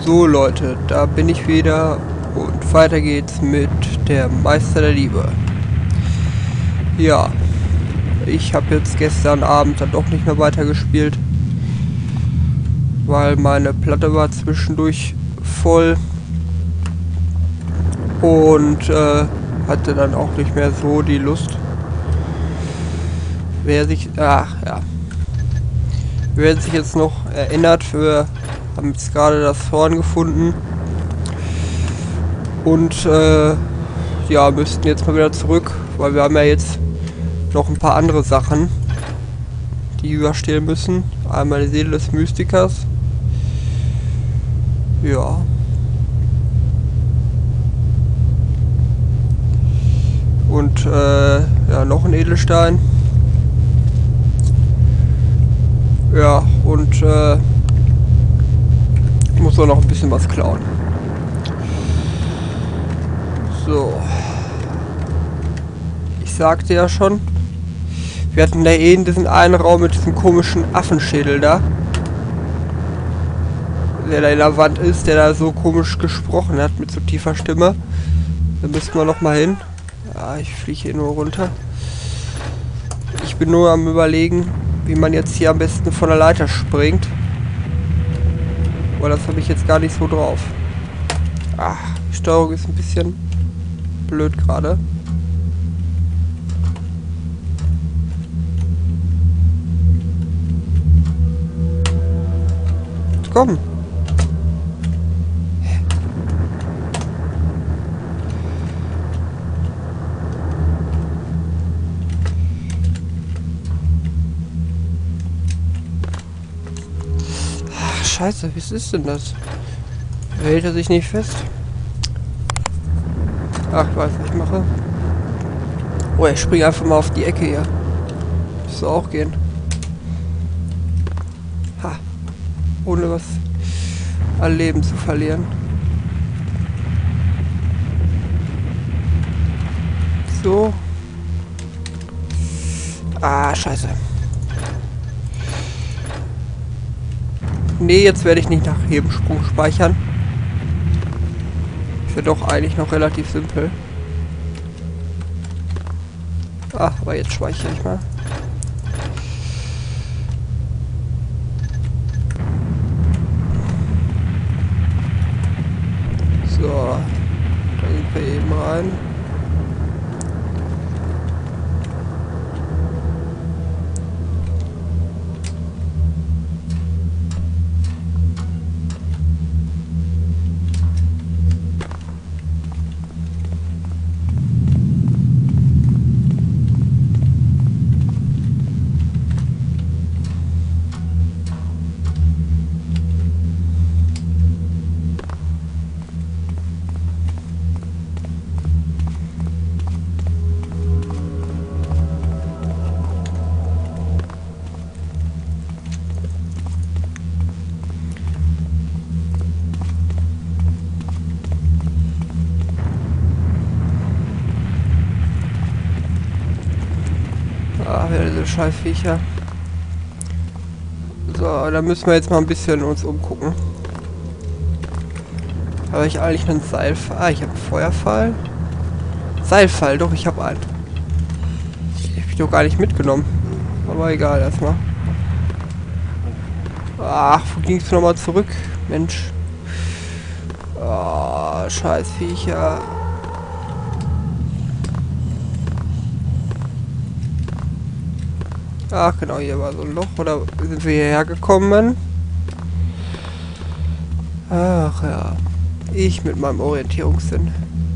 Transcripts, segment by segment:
So Leute, da bin ich wieder und weiter geht's mit der Meister der Liebe. Ja, ich habe jetzt gestern Abend dann doch nicht mehr weitergespielt, weil meine Platte war zwischendurch voll und hatte dann auch nicht mehr so die Lust. Wer sich jetzt noch erinnert, wir haben jetzt gerade das Horn gefunden und ja, müssten jetzt mal wieder zurück, weil wir haben ja jetzt noch ein paar andere Sachen, die wir stehlen müssen. Einmal die Seele des Mystikers. Ja. Und ja, noch ein Edelstein. Ja, und ich muss auch noch ein bisschen was klauen. So. Ich sagte ja schon, wir hatten da in diesen einen Raum mit diesem komischen Affenschädel da. Der da in der Wand ist, der da so komisch gesprochen hat mit so tiefer Stimme. Da müssen wir noch mal hin. Ja, ich fliege hier nur runter. Ich bin nur am Überlegen, wie man jetzt hier am besten von der Leiter springt. Aber das habe ich jetzt gar nicht so drauf. Ach, die Steuerung ist ein bisschen blöd gerade. Komm. Ach, scheiße, wie ist denn das? Hält er sich nicht fest? Ach, ich weiß, was ich mache. Oh, ich springe einfach mal auf die Ecke hier. Das soll auch gehen. Ha. Ohne was an Leben zu verlieren. So. Ah, scheiße. Nee, jetzt werde ich nicht nach jedem Sprung speichern. Ist ja doch eigentlich noch relativ simpel. Ah, aber jetzt speichere ich mal. So, da gehen wir eben rein. Ah, wieder diese Scheißviecher. So, da müssen wir jetzt mal ein bisschen uns umgucken. Habe ich eigentlich einen Seilfall? Ah, ich habe einen Feuerfall. Seilfall, doch, ich habe einen. Ich habe ich doch gar nicht mitgenommen. Aber egal, erstmal. Ach, wo ging es nochmal zurück? Mensch. Oh, Scheißviecher. Ach genau, hier war so ein Loch. Oder sind wir hierher gekommen? Ach ja. Ich mit meinem Orientierungssinn.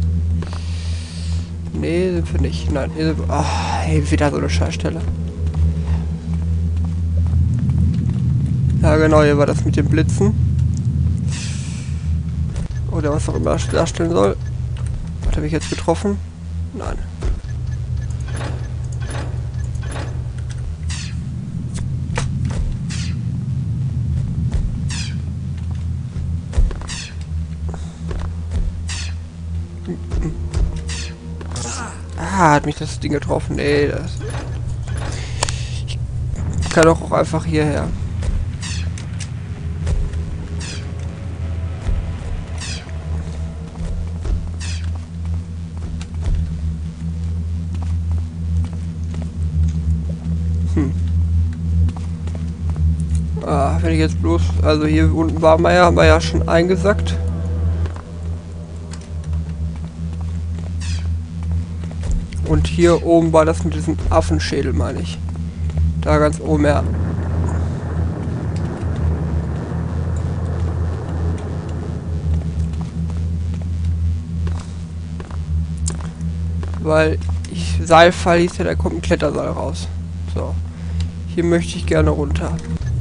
Nee, sind wir nicht. Nein, hier sind wir... Ach, hey, wieder so eine Scheißstelle. Ja genau, hier war das mit den Blitzen. Oder was auch immer das darstellen soll. Was habe ich jetzt getroffen? Nein. Ah, hat mich das Ding getroffen. Nee, das... Ich kann doch auch einfach hierher. Wenn ich jetzt bloß... Also hier unten waren wir ja, haben wir ja schon eingesackt. Und hier oben war das mit diesem Affenschädel, meine ich. Da ganz oben, ja. Weil Seilfall hieß ja, da kommt ein Kletterseil raus. So. Hier möchte ich gerne runter.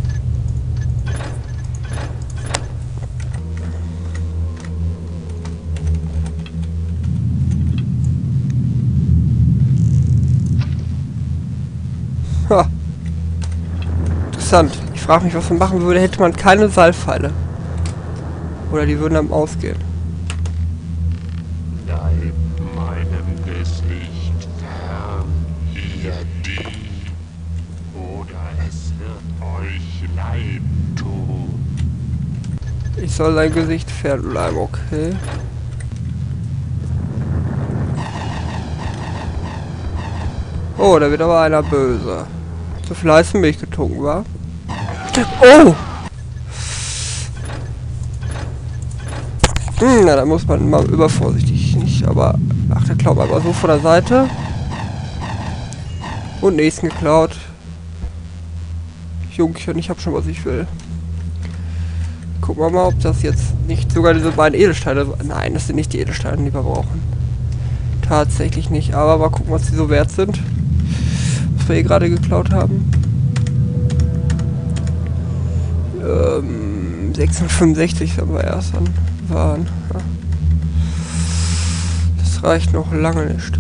Ha. Interessant. Ich frage mich, was man machen würde, hätte man keine Seilpfeile. Oder die würden dann ausgehen. Bleib meinem Gesicht fern, ihr Dieb, oder es wird euch leid tun. Ich soll sein Gesicht fernbleiben, okay. Oh, da wird aber einer böse. So viel heiße Milch getrunken, war. Oh! Na, da muss man mal übervorsichtig nicht, aber... Ach, der klaut aber so von der Seite. Und nächsten geklaut. Jungchen, ich hab schon, was ich will. Gucken wir mal, ob das jetzt nicht sogar diese beiden Edelsteine... Nein, das sind nicht die Edelsteine, die wir brauchen. Tatsächlich nicht, aber mal gucken, was die so wert sind. Was wir hier gerade geklaut haben. 665 haben wir erst an Waren. Ja. Das reicht noch lange nicht.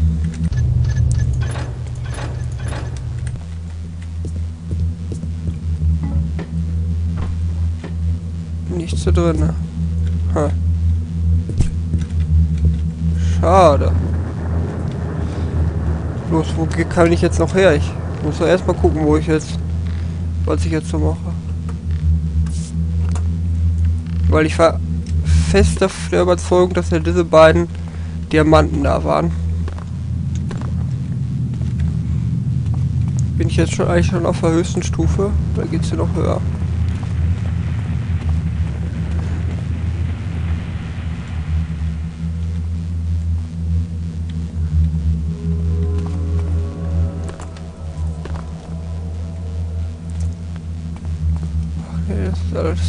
Nichts so drin. Ha. Schade. Los, wo kann ich jetzt noch her? Ich muss doch erstmal gucken, wo ich jetzt... Was ich jetzt so mache. Weil ich war fest der Überzeugung, dass ja diese beiden Diamanten da waren. Bin ich jetzt eigentlich schon auf der höchsten Stufe? Oder geht's hier noch höher? Ach nee, das ist alles...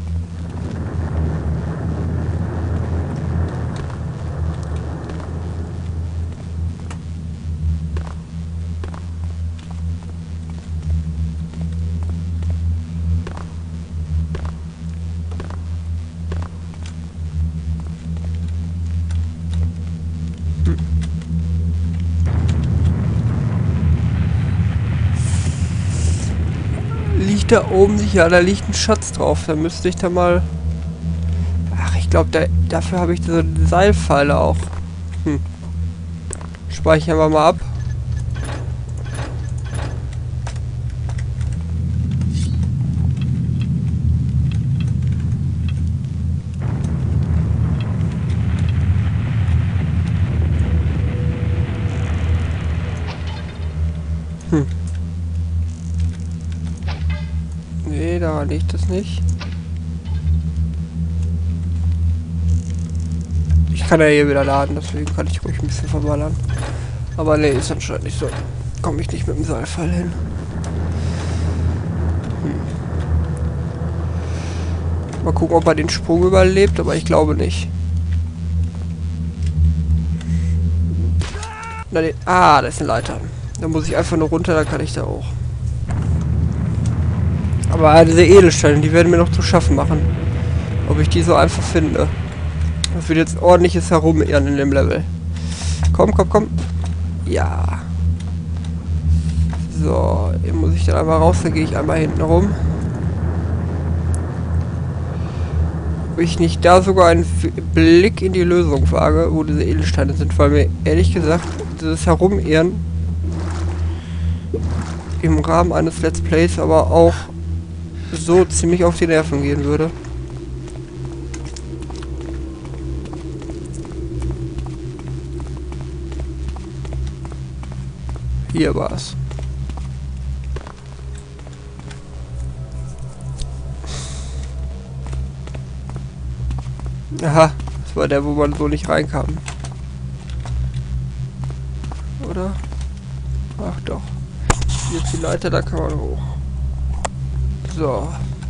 Liegt da oben sicher, da liegt ein Schatz drauf. Da müsste ich da mal... Ach, ich glaube, dafür habe ich diese Seilpfeile auch. Speichern wir mal ab. Nee, daran liegt es nicht. Ich kann ja hier wieder laden, deswegen kann ich ruhig ein bisschen verballern. Aber nee, ist anscheinend nicht so. Komme ich nicht mit dem Seilfall hin. Mal gucken, ob er den Sprung überlebt, aber ich glaube nicht. Na, da ist eine Leiter. Da muss ich einfach nur runter, dann kann ich da auch. Aber diese Edelsteine, die werden mir noch zu schaffen machen. Ob ich die so einfach finde. Das wird jetzt ordentliches Herumirren in dem Level. Komm, komm, komm. Ja. So, hier muss ich dann einmal raus, dann gehe ich einmal hinten rum. Ob ich nicht da sogar einen Blick in die Lösung wage, wo diese Edelsteine sind, weil mir ehrlich gesagt dieses Herumirren im Rahmen eines Let's Plays aber auch so ziemlich auf die Nerven gehen würde. Hier war's. Aha, das war der, wo man so nicht reinkam. Oder? Ach doch. Hier ist die Leiter, da kann man hoch. So.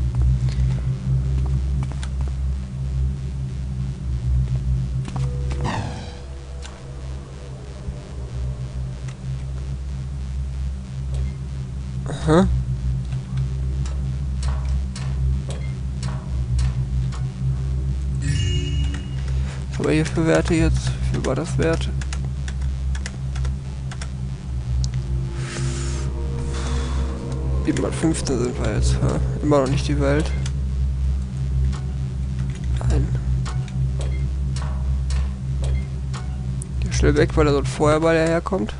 Aha. Was haben wir hier für Werte jetzt? Wie viel war das Wert? Mal 15 sind wir jetzt. Ja? Immer noch nicht die Welt. Nein. Geh schnell weg, weil da so ein Feuerball herkommt.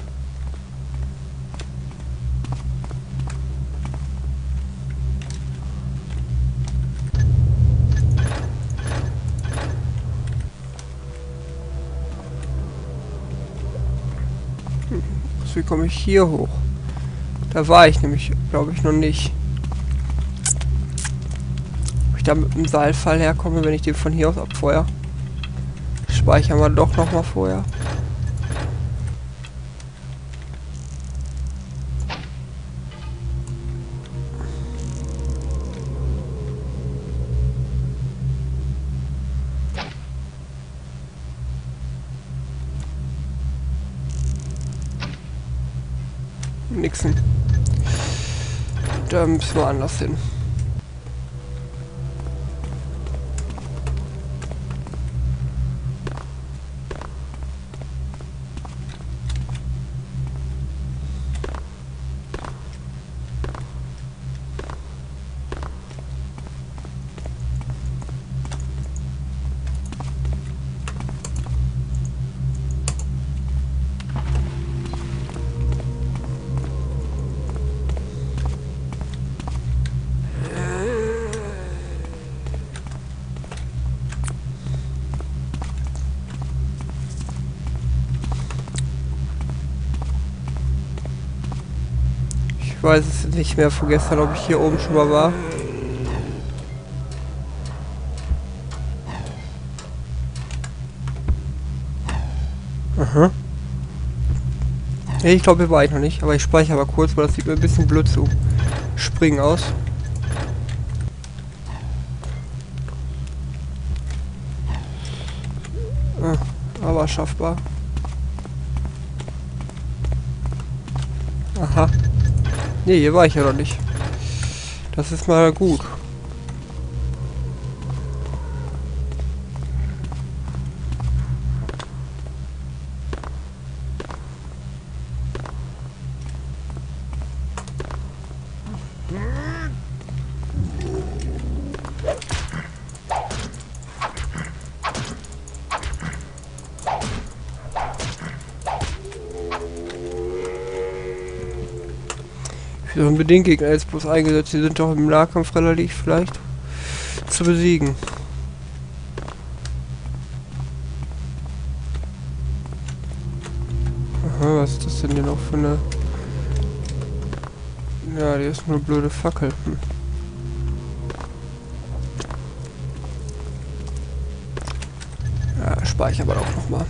Wie komme ich hier hoch? Da war ich nämlich, glaube ich, noch nicht. Ob ich da mit dem Seilfall herkomme, wenn ich den von hier aus abfeuere? Speichern wir doch noch mal vorher. Nixen. Da müssen wir anders hin. Ich weiß es nicht mehr von gestern, ob ich hier oben schon mal war. Aha. Nee, ich glaube, hier war ich noch nicht, aber ich speichere mal kurz, weil das sieht mir ein bisschen blöd zu springen aus. Aber schaffbar. Aha. Nee, hier war ich ja noch nicht. Das ist mal gut. Für unbedingt gegen Elsbus eingesetzt. Die sind doch im Nahkampf relativ leicht zu besiegen. Aha, was ist das denn hier noch für eine... Ja, die ist nur eine blöde Fackel. Ja, speichern wir auch nochmal.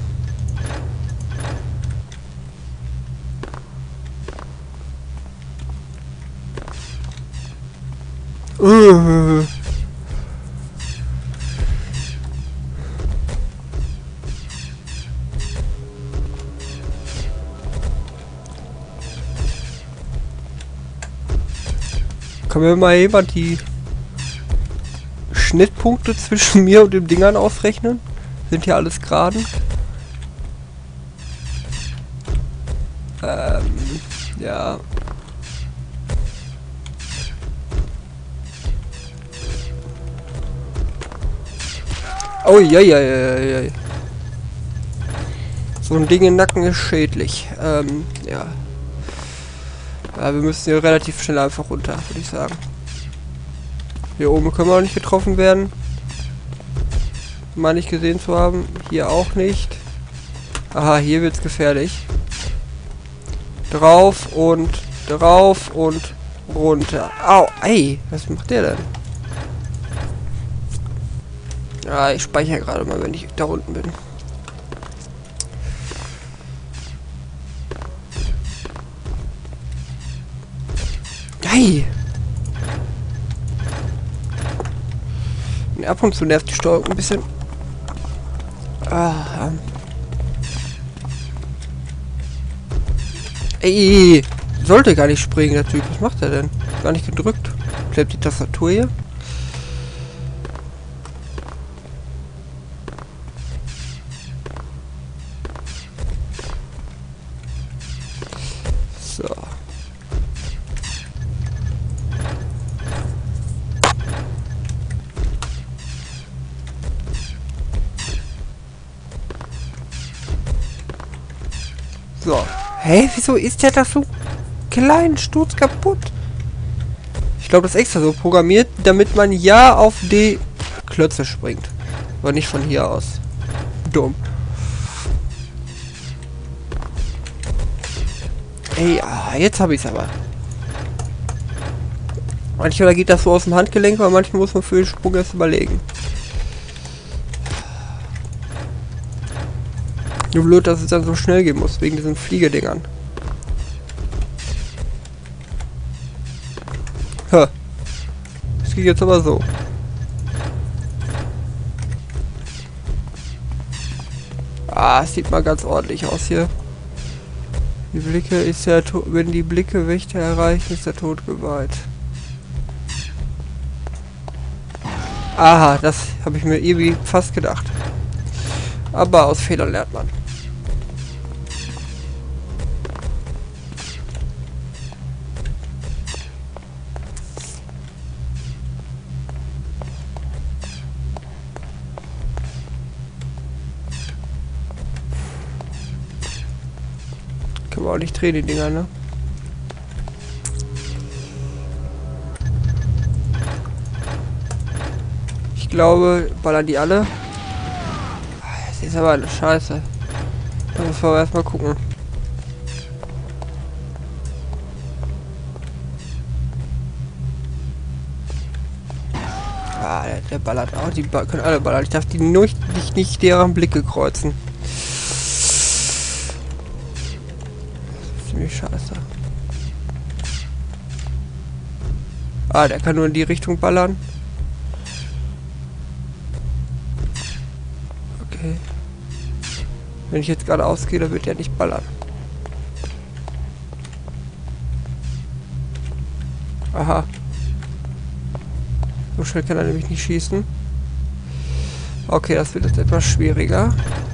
Kann mir mal jemand die Schnittpunkte zwischen mir und dem Dingern ausrechnen? Sind hier alles geraden? Ja. Oh, ja. So ein Ding im Nacken ist schädlich. Ja. Ja, wir müssen hier relativ schnell einfach runter, würde ich sagen. Hier oben können wir auch nicht getroffen werden. Mal nicht gesehen zu haben. Hier auch nicht. Aha, hier wird's gefährlich. Drauf und runter. Au, ey, was macht der denn? Ja, ich speichere gerade mal, wenn ich da unten bin. Hey! Ab und zu nervt die Steuerung ein bisschen. Ah. Ey! Sollte gar nicht springen, der Typ. Was macht er denn? Gar nicht gedrückt. Klebt die Tastatur hier. So. So. Hä? Wieso ist der das so klein, sturz kaputt? Ich glaube, das ist extra so programmiert, damit man ja auf die Klötze springt. Aber nicht von hier aus. Dumm. Ey, jetzt habe ich es aber. Manchmal geht das so aus dem Handgelenk, aber manchmal muss man für den Sprung erst überlegen. Nur blöd, dass es dann so schnell gehen muss, wegen diesen Fliegedingern. Hä. Das geht jetzt aber so. Es sieht mal ganz ordentlich aus hier. Die Blicke ist ja wenn die Blicke Wächter erreichen, ist der Tod geweiht. Aha, das habe ich mir irgendwie fast gedacht. Aber aus Fehlern lernt man. Kann man auch nicht drehen, die Dinger, ne? Ich glaube, ballern die alle. Das ist aber eine Scheiße. Da muss man erstmal gucken. Der ballert auch. Die können alle ballern. Ich darf die nicht deren Blicke kreuzen. Ziemlich scheiße. Der kann nur in die Richtung ballern. Okay. Wenn ich jetzt gerade ausgehe, dann wird er nicht ballern. Aha. So schnell kann er nämlich nicht schießen. Okay, das wird jetzt etwas schwieriger.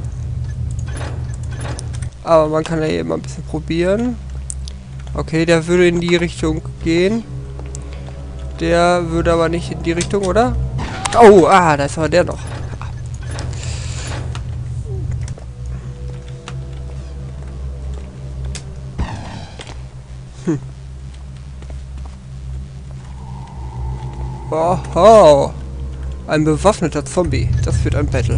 Aber man kann ja hier immer ein bisschen probieren. Okay, der würde in die Richtung gehen. Der würde aber nicht in die Richtung, oder? Oh, da ist aber der noch. Oho. Ein bewaffneter Zombie. Das wird ein Battle.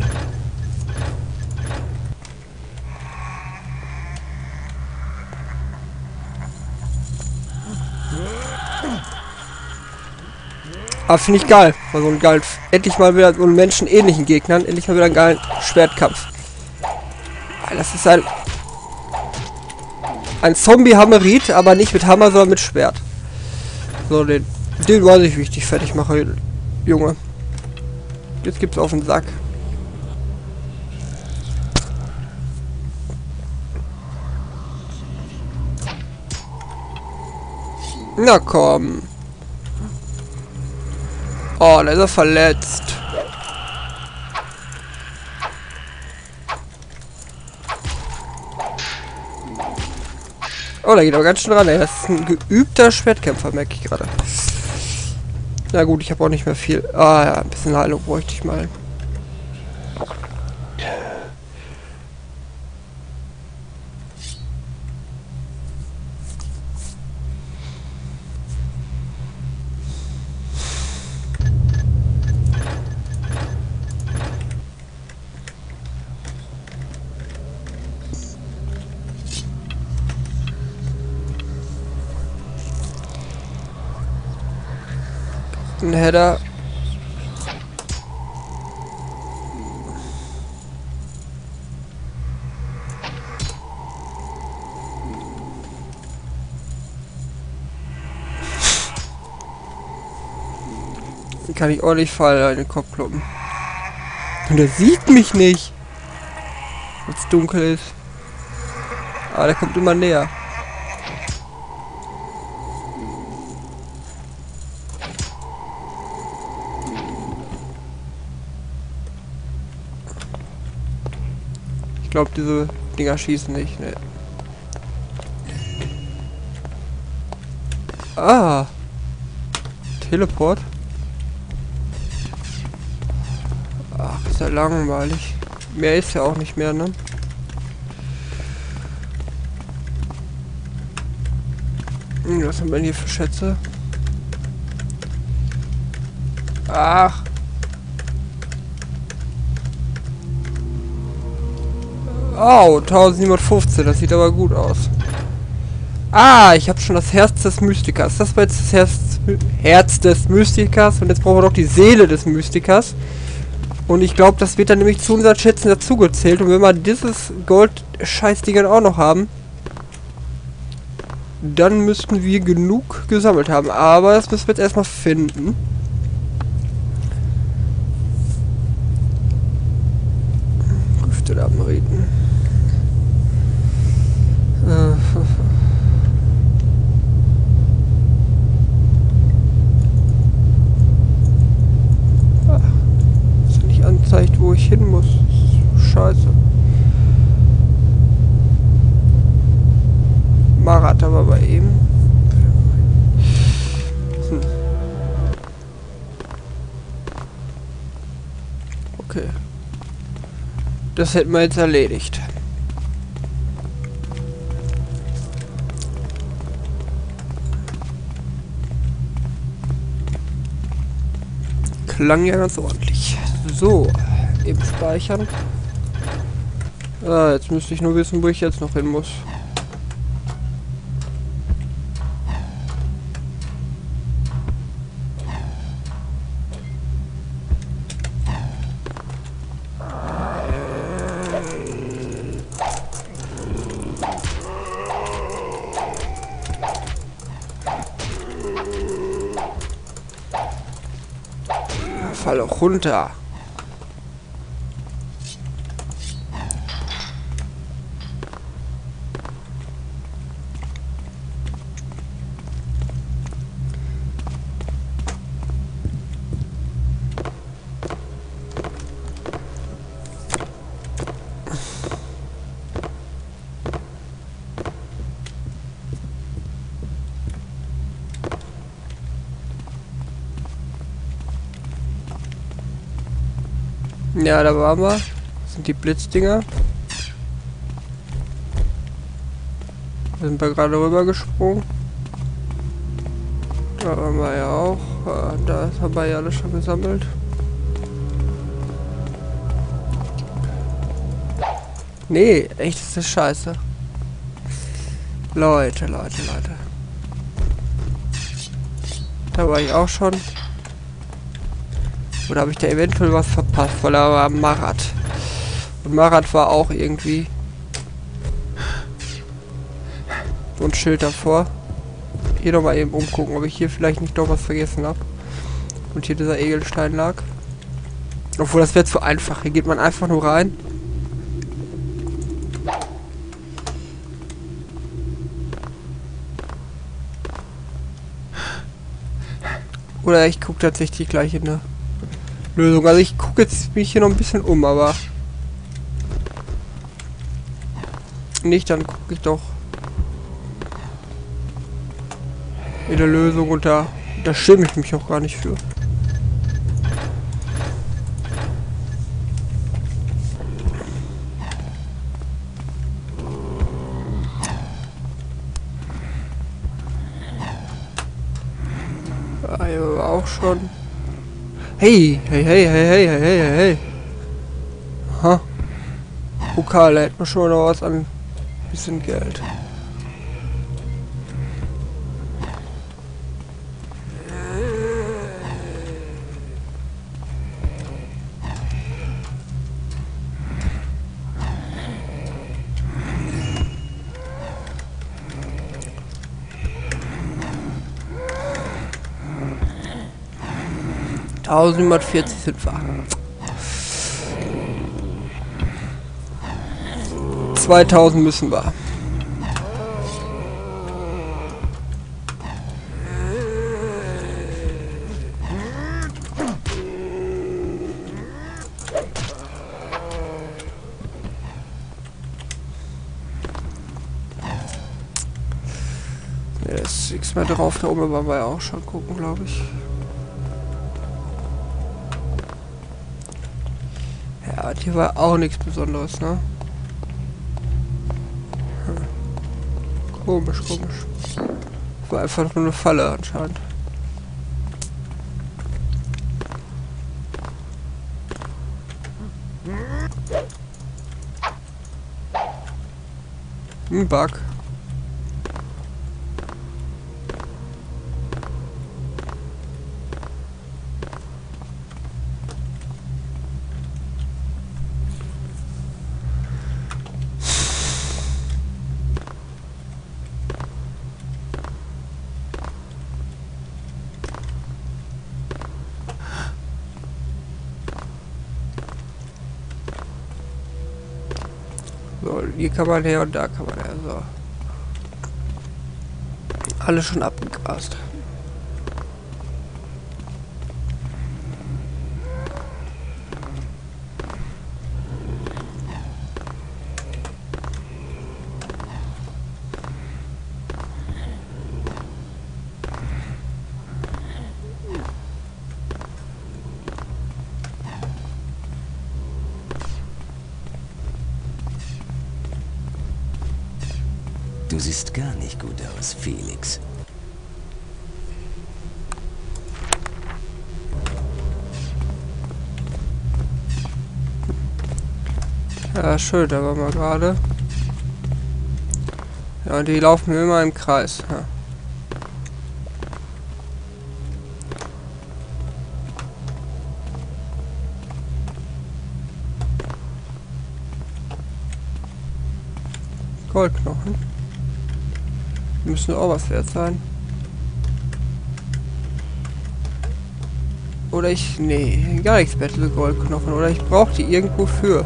Finde ich geil. War so ein geilen, endlich mal wieder so einen menschenähnlichen Gegnern. Endlich mal wieder einen geilen Schwertkampf. Das ist ein Zombie-Hammerit, aber nicht mit Hammer, sondern mit Schwert. So, den weiß ich, wie ich dich fertig mache, Junge. Jetzt gibt's auf den Sack. Na komm. Oh, da ist er verletzt. Oh, da geht aber ganz schön ran, ey. Das ist ein geübter Schwertkämpfer, merke ich gerade. Na gut, ich habe auch nicht mehr viel. Ja, ein bisschen Heilung bräuchte ich mal. Ein Header. kann ich ordentlich fallen in den Kopf kloppen. Und der sieht mich nicht. Wenn es dunkel ist. Aber der kommt immer näher. Ich glaube, diese Dinger schießen nicht. Ne. Ah. Teleport. Ach, ist ja langweilig. Mehr ist ja auch nicht mehr, ne? Was haben wir denn hier für Schätze? Ach. Oh, 1715, das sieht aber gut aus. Ah, ich habe schon das Herz des Mystikers. Das war jetzt das Herz des Mystikers und jetzt brauchen wir noch die Seele des Mystikers. Und ich glaube, das wird dann nämlich zu unseren Schätzen dazugezählt. Und wenn wir dieses Gold-Scheiß-Ding dann auch noch haben, dann müssten wir genug gesammelt haben. Aber das müssen wir jetzt erstmal finden. Güfte der Ameriten. Das nicht anzeigt, wo ich hin muss. Scheiße. Marat aber bei ihm. Okay. Das hätten wir jetzt erledigt. Klang ja ganz ordentlich. So, eben speichern. Ah, jetzt müsste ich nur wissen, wo ich jetzt noch hin muss. Fall auch runter. Ja, da waren wir. Das sind die Blitzdinger. Da sind wir gerade rüber gesprungen. Da waren wir ja auch. Da haben wir ja alles schon gesammelt. Nee, echt ist das scheiße. Leute. Da war ich auch schon. Oder habe ich da eventuell was verpasst? Weil da war Marat. Und Marat war auch irgendwie so ein Schild davor. Hier nochmal eben umgucken, ob ich hier vielleicht nicht doch was vergessen habe. Und hier dieser Egelstein lag. Obwohl, das wäre zu einfach. Hier geht man einfach nur rein. Oder ich gucke tatsächlich gleich in eine Lösung. Also ich gucke jetzt mich hier noch ein bisschen um, aber nicht, dann gucke ich doch in der Lösung und da schäme ich mich auch gar nicht für. Ah, hier war auch schon. Hey. Aha. Pokal, da hätten wir schon noch was an bisschen Geld. 1740 sind wir. 2000 müssen wir. Da ist nichts mehr drauf, da oben waren wir ja auch schon gucken, glaube ich. Ja, hier war auch nichts Besonderes, ne? Komisch, komisch. War einfach nur eine Falle anscheinend. Ein Bug. So, hier kann man her und da kann man her. So. Alles schon abgegrast. Du siehst gar nicht gut aus, Felix. Ja, schön, da waren wir gerade. Ja, und die laufen immer im Kreis. Ja. Goldknochen. Die müssen auch was wert sein. Oder ich... Nee, gar nichts Battle Goldknochen. Oder ich brauche die irgendwo für.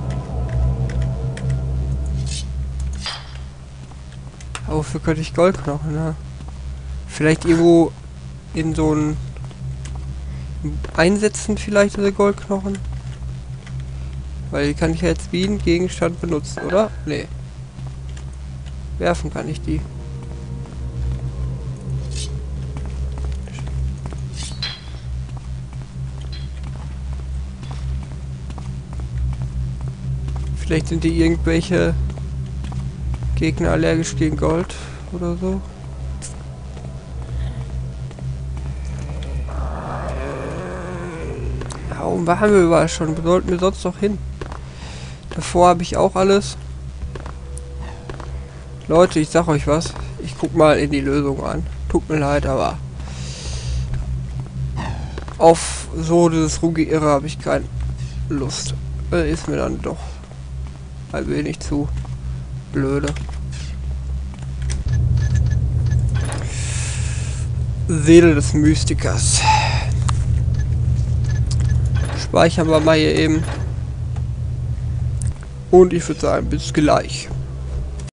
Aber wofür könnte ich Goldknochen, ne? Vielleicht irgendwo in so ein... Einsetzen vielleicht diese Goldknochen? Weil die kann ich ja jetzt wie ein Gegenstand benutzen, oder? Nee. Werfen kann ich die. Vielleicht sind die irgendwelche Gegner allergisch gegen Gold oder so. Ja, und waren wir überall schon? Sollten wir sonst noch hin? Davor habe ich auch alles. Leute, ich sag euch was. Ich guck mal in die Lösung an. Tut mir leid, aber auf so dieses Rumgeirre habe ich keine Lust. Ist mir dann doch ein wenig zu blöde. Seele des Mystikers. Speichern wir mal hier eben. Und ich würde sagen, bis gleich.